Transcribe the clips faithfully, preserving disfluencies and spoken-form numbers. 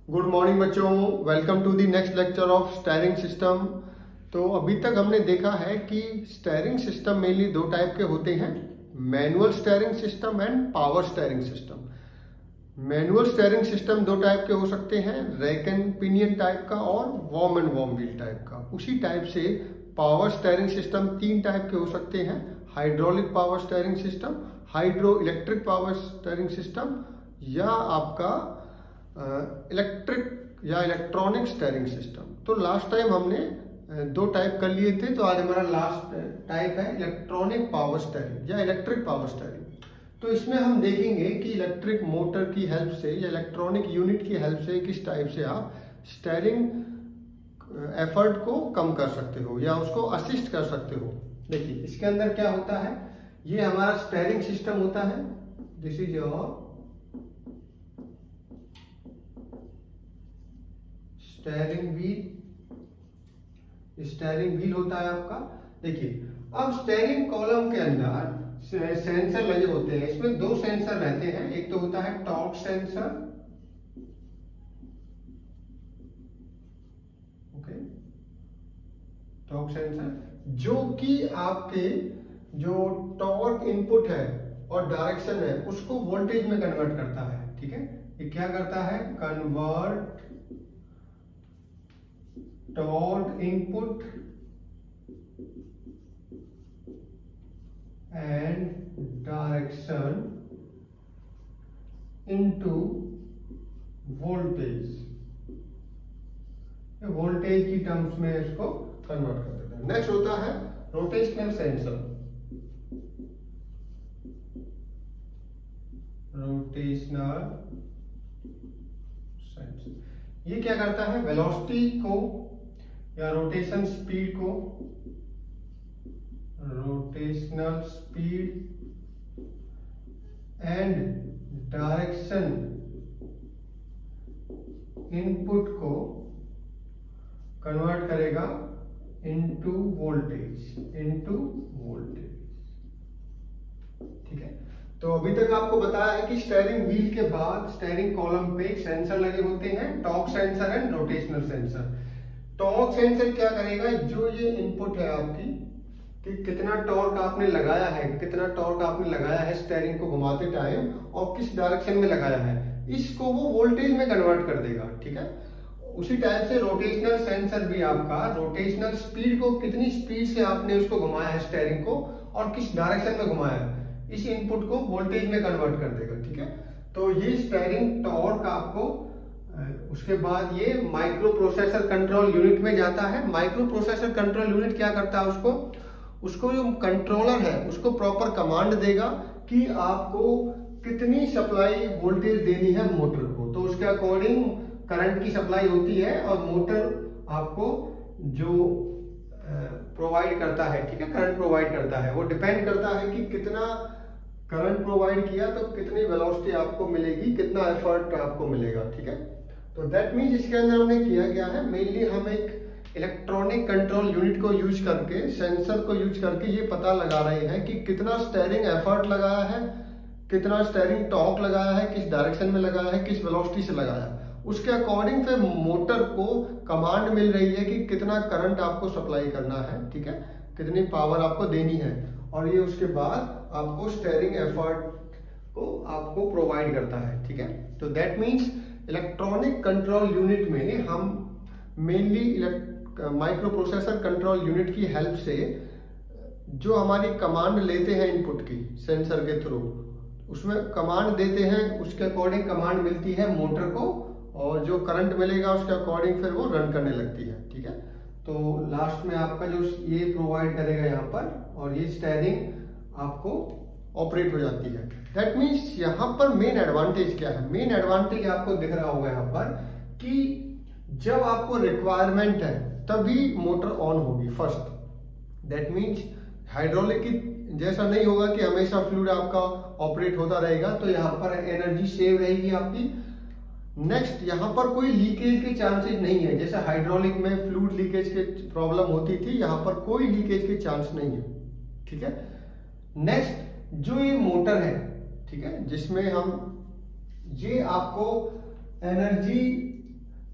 Good morning बच्चों, welcome to the next lecture of steering system. तो अभी तक हमने देखा है कि स्टीयरिंग सिस्टम मेनली दो टाइप के होते हैं, manual steering system and power steering system. Manual steering system दो टाइप के हो सकते हैं, रैक एंड पिनियन टाइप का और worm and worm wheel type का। उसी टाइप से पावर स्टीयरिंग सिस्टम तीन टाइप के हो सकते हैं, hydraulic power steering system, hydro electric power steering system या आपका इलेक्ट्रिक uh, या इलेक्ट्रॉनिक स्टीयरिंग सिस्टम। तो लास्ट टाइम हमने uh, दो टाइप कर लिए थे, तो आज हमारा लास्ट टाइप है इलेक्ट्रॉनिक पावर स्टीयरिंग या इलेक्ट्रिक पावर स्टीयरिंग। तो इसमें हम देखेंगे कि इलेक्ट्रिक मोटर की हेल्प से या इलेक्ट्रॉनिक यूनिट की हेल्प से किस टाइप से आप स्टीयरिंग एफर्ट को कम कर सकते हो या उसको असिस्ट कर सकते हो। देखिए इसके अंदर क्या होता है, ये हमारा स्टीयरिंग सिस्टम होता है, this is your steering wheel. Steering wheel होता है आपका। देखिए अब स्टीयरिंग कॉलम के अंदर सेंसर लगे होते हैं। इसमें दो सेंसर रहते हैं, एक तो होता है torque sensor, okay, torque sensor जो कि आपके जो टॉर्क इनपुट है और डायरेक्शन है उसको वोल्टेज में कन्वर्ट करता है। ठीक है, ये क्या करता है, convert torque input and direction into voltage. Voltage की टर्म्स में इसको कन्वर्ट कर देता है। नेक्स्ट होता है रोटेशनल सेंसर। रोटेशनल सेंसर ये क्या करता है, वेलोसिटी को या रोटेशन स्पीड को, rotational speed and direction input को कन्वर्ट करेगा इनटू वोल्टेज, इनटू वोल्टेज। ठीक है, तो अभी तक आपको बताया है कि स्टीयरिंग व्हील के बाद स्टीयरिंग कॉलम पे सेंसर लगे होते हैं, torque sensor and rotational sensor. Torque sensor क्या करेगा, जो ये इनपुट है आपकी कि कितना टॉर्क आपने लगाया है, कितना टॉर्क आपने लगाया है स्टीयरिंग को घुमाते टाइम और किस डायरेक्शन में लगाया है, इसको वो वोल्टेज में कन्वर्ट कर देगा। ठीक है, उसी टाइप से रोटेशनल सेंसर भी आपका रोटेशनल स्पीड को, कितनी स्पीड से आपने उसको घुमाया है स्टीयरिंग को और किस डायरेक्शन में घुमाया है, इस इनपुट को वोल्टेज में कन्वर्ट कर देगा। ठीक है, तो ये स्टीयरिंग टॉर्क आपको, उसके बाद ये माइक्रो प्रोसेसर कंट्रोल यूनिट में जाता है। माइक्रो प्रोसेसर कंट्रोल यूनिट क्या करता है, उसको उसको जो कंट्रोलर है उसको प्रॉपर कमांड देगा कि आपको कितनी सप्लाई वोल्टेज देनी है मोटर को, तो उसके अकॉर्डिंग करंट की सप्लाई होती है और मोटर आपको जो प्रोवाइड करता है, ठीक है, करंट प्रोवाइड करता है, वो डिपेंड करता है कि कितना करंट प्रोवाइड किया तो कितनी वेलोसिटी आपको मिलेगी, कितना एफर्ट आपको मिलेगा। ठीक है, तो दैट मीन्स इसके अंदर हमने किया गया है, मेनली हम एक इलेक्ट्रॉनिक कंट्रोल यूनिट को यूज करके, सेंसर को यूज करके ये पता लगा रहे हैं कि कितना स्टीयरिंग एफर्ट लगाया है, कितना स्टीयरिंग टॉर्क लगाया है, किस डायरेक्शन में लगाया है, किस वेलोसिटी से लगाया है। उसके अकॉर्डिंग फिर मोटर को कमांड मिल रही है कि कितना करंट आपको सप्लाई करना है, ठीक है, कितनी पावर आपको देनी है, और ये उसके बाद आपको स्टीयरिंग एफर्ट को आपको प्रोवाइड करता है। ठीक है, तो that means electronic control unit में हम mainly microprocessor control unit की हेल्प से जो हमारी कमांड लेते हैं इनपुट की सेंसर के थ्रू, उसमें कमांड देते हैं, उसके अकॉर्डिंग कमांड मिलती है मोटर को और जो करंट मिलेगा उसके अकॉर्डिंग फिर वो रन करने लगती है। ठीक है, तो लास्ट में आपका जो ये प्रोवाइड करेगा यहाँ पर, और ये स्टीयरिंग आपको ऑपरेट हो जाती है। दैट मीन्स यहाँ पर मेन एडवांटेज क्या है, मेन एडवांटेज आपको दिख रहा होगा यहाँ पर कि जब आपको रिक्वायरमेंट है तभी मोटर ऑन होगी फर्स्ट। दैट मीन्स हाइड्रोलिक की जैसा नहीं होगा कि हमेशा फ्लूइड आपका ऑपरेट होता रहेगा, तो यहाँ पर एनर्जी सेव रहेगी आपकी। नेक्स्ट, यहाँ पर कोई लीकेज के चांसेस नहीं है, जैसे हाइड्रोलिक में फ्लूइड लीकेज के प्रॉब्लम होती थी, यहाँ पर कोई लीकेज के चांस नहीं है। ठीक है, नेक्स्ट जो ये मोटर है, ठीक है, जिसमें हम ये आपको एनर्जी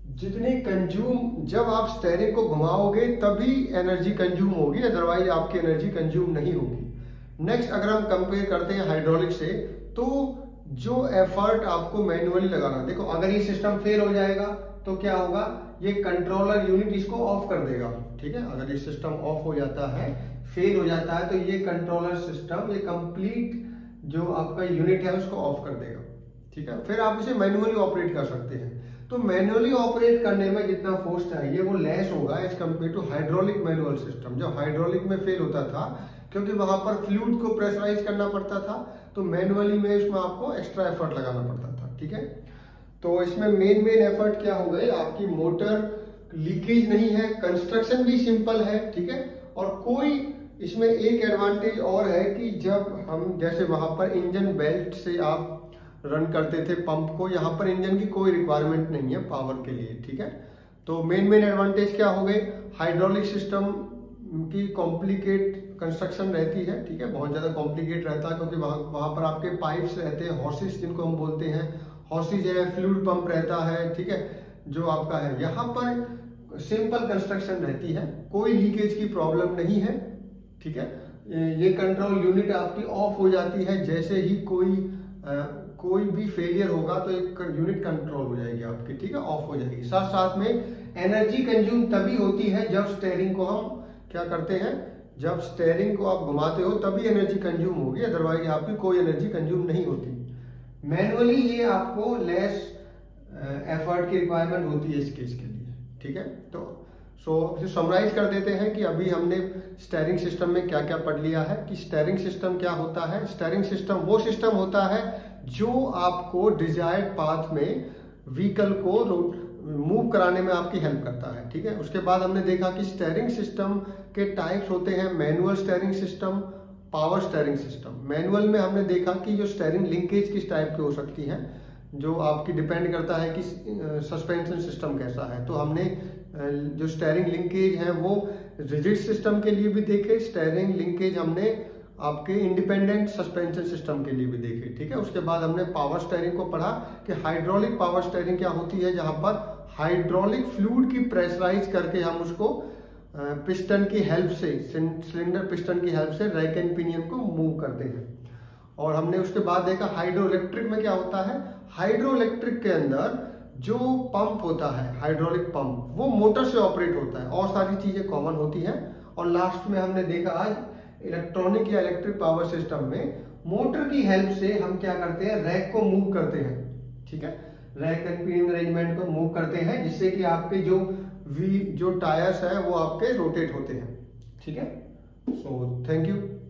जितनी कंज्यूम, जब आप स्टेयरिंग को घुमाओगे तभी एनर्जी कंज्यूम होगी, अदरवाइज आपकी एनर्जी कंज्यूम नहीं होगी। नेक्स्ट अगर हम कंपेयर करते हैं हाइड्रोलिक से, तो जो एफर्ट आपको मैन्युअली लगाना, देखो अगर ये सिस्टम फेल हो जाएगा तो क्या होगा, ये कंट्रोलर यूनिट इसको ऑफ कर देगा, ठीक है। अगर ये सिस्टम ऑफ हो जाता है, फेल हो जाता है, तो ये कंट्रोलर सिस्टम, ये कंप्लीट जो आपका यूनिट है उसको ऑफ कर देगा, ठीक है। फिर आप इसे मैन्युअली ऑपरेट कर सकते हैं। तो मैन्युअली ऑपरेट करने में जितना फोर्स चाहिए वो लेस होगा as compare to hydraulic manual system. जब हाइड्रोलिक में फेल होता था, क्योंकि वहां पर फ्लूइड को प्रेशराइज करना पड़ता था, तो मैन्युअली में इसमें आपको एक्स्ट्रा एफर्ट लगाना पड़ता था, ठीक है। तो इसमें मेन मेन एफर्ट क्या हो गए, आपकी मोटर लीकेज नहीं है, कंस्ट्रक्शन भी सिंपल है, ठीक है। और कोई इसमें एक एडवांटेज और है कि जब हम जैसे वहां पर इंजन बेल्ट से आप रन करते थे पंप को, यहाँ पर इंजन की कोई रिक्वायरमेंट नहीं है पावर के लिए, ठीक है। तो मेन मेन एडवांटेज क्या हो गए, हाइड्रोलिक सिस्टम की कॉम्प्लिकेट कंस्ट्रक्शन रहती है, ठीक है, बहुत ज्यादा कॉम्प्लिकेट रहता है, क्योंकि वहां वहां पर आपके पाइप्स रहते हैं, हॉसिस जिनको हम बोलते हैं, हॉसिस है, फ्लूइड पंप रहता है, ठीक है, जो आपका है। यहाँ पर सिंपल कंस्ट्रक्शन रहती है, कोई लीकेज की प्रॉब्लम नहीं है, ठीक है। ये कंट्रोल यूनिट आपकी ऑफ हो जाती है, जैसे ही कोई आ, कोई भी फेलियर होगा तो एक यूनिट कंट्रोल हो जाएगी आपकी, ठीक है, ऑफ हो जाएगी। साथ साथ में एनर्जी कंज्यूम तभी होती है जब स्टेयरिंग को हम क्या करते हैं, जब स्टेयरिंग को आप घुमाते हो तभी एनर्जी कंज्यूम होगी, अदरवाइज आपकी कोई एनर्जी कंज्यूम नहीं होती। मैनुअली ये आपको लेस एफर्ट की रिक्वायरमेंट होती है इस केस के लिए, ठीक है। तो सो so, समराइज कर देते हैं कि अभी हमने स्टेयरिंग सिस्टम में क्या क्या पढ़ लिया है, कि स्टेयरिंग सिस्टम क्या होता है। स्टेयरिंग सिस्टम वो सिस्टम होता है जो आपको डिजायर्ड पाथ में व्हीकल को मूव कराने में आपकी हेल्प करता है, ठीक है। उसके बाद हमने देखा कि स्टेयरिंग सिस्टम के टाइप्स होते हैं, manual steering system, power steering system. Manual में हमने देखा कि जो स्टेयरिंग लिंकेज किस टाइप की हो सकती है, जो आपकी डिपेंड करता है कि सस्पेंशन सिस्टम कैसा है। तो हमने जो स्टेयरिंग लिंकेज है वो रिजिड सिस्टम के लिए भी देखे, स्टेयरिंग लिंकेज हमने आपके इंडिपेंडेंट सस्पेंशन सिस्टम के लिए भी देखे, ठीक है। उसके बाद हमने पावर स्टेयरिंग को पढ़ा कि हाइड्रोलिक पावर स्टेयरिंग क्या होती है, जहां पर हाइड्रोलिक फ्लूइड की प्रेशराइज करके हम उसको पिस्टन की हेल्प से, सिलेंडर पिस्टन की हेल्प से रैक एंड पिनियन को मूव करते हैं। और हमने उसके बाद देखा हाइड्रो इलेक्ट्रिक में क्या होता है, हाइड्रो इलेक्ट्रिक के अंदर जो पंप होता है, हाइड्रोलिक पंप, वो मोटर से ऑपरेट होता है और सारी चीजें कॉमन होती हैं। और लास्ट में हमने देखा आज इलेक्ट्रॉनिक या इलेक्ट्रिक पावर सिस्टम में मोटर की हेल्प से हम क्या करते हैं, रैक को मूव करते हैं, ठीक है, रैक एंड पिनियन अरेंजमेंट को मूव करते हैं, जिससे कि आपके जो वी जो टायर्स है वो आपके रोटेट होते हैं, ठीक है। So thank you.